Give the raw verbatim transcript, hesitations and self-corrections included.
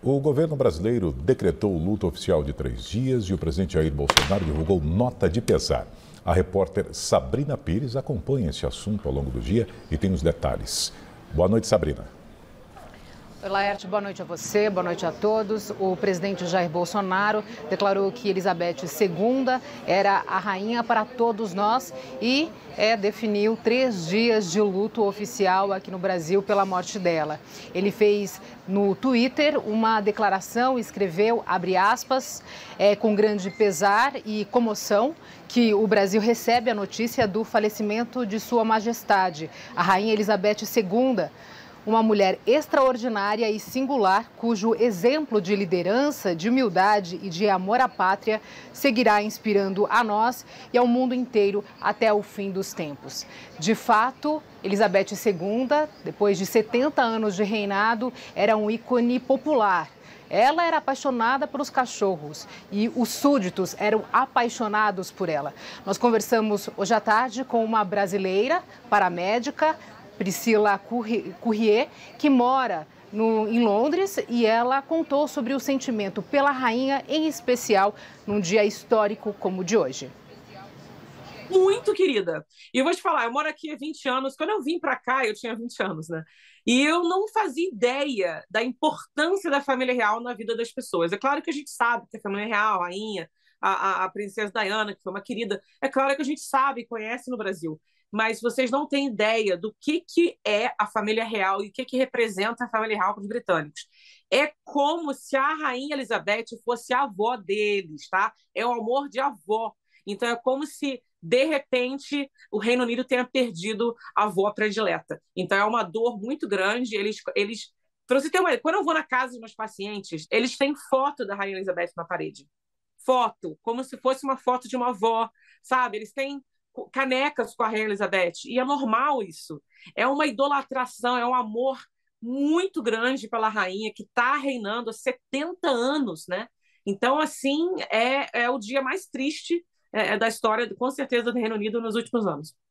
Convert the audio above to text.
O governo brasileiro decretou o luto oficial de três dias e o presidente Jair Bolsonaro divulgou nota de pesar. A repórter Sabrina Pires acompanha esse assunto ao longo do dia e tem os detalhes. Boa noite, Sabrina. Oi, Laerte, boa noite a você, boa noite a todos. O presidente Jair Bolsonaro declarou que Elizabeth segunda era a rainha para todos nós e é, definiu três dias de luto oficial aqui no Brasil pela morte dela. Ele fez no Twitter uma declaração, escreveu, abre aspas, é, com grande pesar e comoção, que o Brasil recebe a notícia do falecimento de Sua Majestade, a Rainha Elizabeth segunda. Uma mulher extraordinária e singular, cujo exemplo de liderança, de humildade e de amor à pátria seguirá inspirando a nós e ao mundo inteiro até o fim dos tempos. De fato, Elizabeth segunda, depois de setenta anos de reinado, era um ícone popular. Ela era apaixonada pelos cachorros e os súditos eram apaixonados por ela. Nós conversamos hoje à tarde com uma brasileira, paramédica, Priscila Courrier, que mora no, em Londres, e ela contou sobre o sentimento pela rainha, em especial num dia histórico como o de hoje. Muito querida. E eu vou te falar, eu moro aqui há vinte anos. Quando eu vim para cá, eu tinha vinte anos, né? E eu não fazia ideia da importância da família real na vida das pessoas. É claro que a gente sabe que a família real, a rainha, a, a, a princesa Diana, que foi uma querida, é claro que a gente sabe e conhece no Brasil. Mas vocês não têm ideia do que, que é a família real e o que, que representa a família real para os britânicos. É como se a rainha Elizabeth fosse a avó deles, tá? É o amor de avó. Então é como se, de repente, o Reino Unido tenha perdido a avó predileta. Então é uma dor muito grande. Eles, eles... Para você ter uma... Quando eu vou na casa dos meus pacientes, eles têm foto da rainha Elizabeth na parede. Foto, como se fosse uma foto de uma avó, sabe? Eles têm canecas com a rainha Elizabeth, e é normal isso. É uma idolatração, é um amor muito grande pela rainha, que está reinando há setenta anos, né? Então, assim, é, é o dia mais triste é, da história, com certeza, do Reino Unido nos últimos anos.